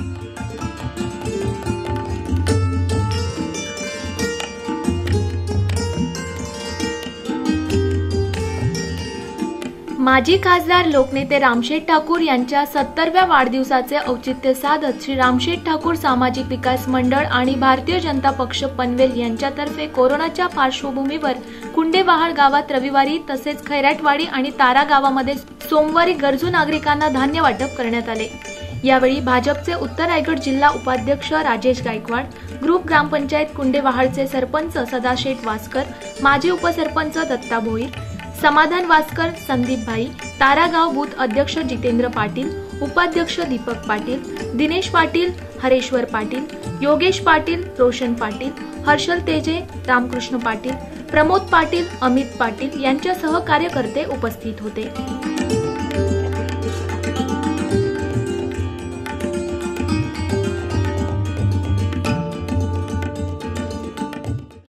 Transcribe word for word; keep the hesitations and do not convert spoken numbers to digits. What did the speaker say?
माजी खासदार लोकनेते रामशेठ ठाकूर यांच्या सत्तरव्या वाढदिवसाचे औचित्य साधत श्री रामशेठ ठाकूर सामाजिक विकास मंडळ आणि भारतीय जनता पक्ष पनवेल यांच्यातर्फे कोरोनाच्या पार्श्वभूमीवर कुंडेवाहाळ गावात रविवारी तसेच खैराटवाडी आणि तारा गावामध्ये सोमवारी गरजू नागरिकांना धान्य वाटप करण्यात आले। यावेळी भाजपचे उत्तर रायगड जिल्हा उपाध्यक्ष राजेश गायकवाड, ग्रुप ग्रामपंचायत कुंडेवाहाळचे सरपंच सदाशेठ वासकर, माजी उपसरपंच दत्ता भोईर, समाधान वासकर, संदीप भाई, तारागाव बूथ अध्यक्ष जितेंद्र पाटील, उपाध्यक्ष दीपक पाटील, दिनेश पाटील, हरेश्वर पाटील, योगेश पाटील, रोशन पाटील, हर्षल तेजे, रामकृष्ण पाटील, प्रमोद पाटील, अमित पाटील यांच्यासह कार्यकर्ते उपस्थित होते।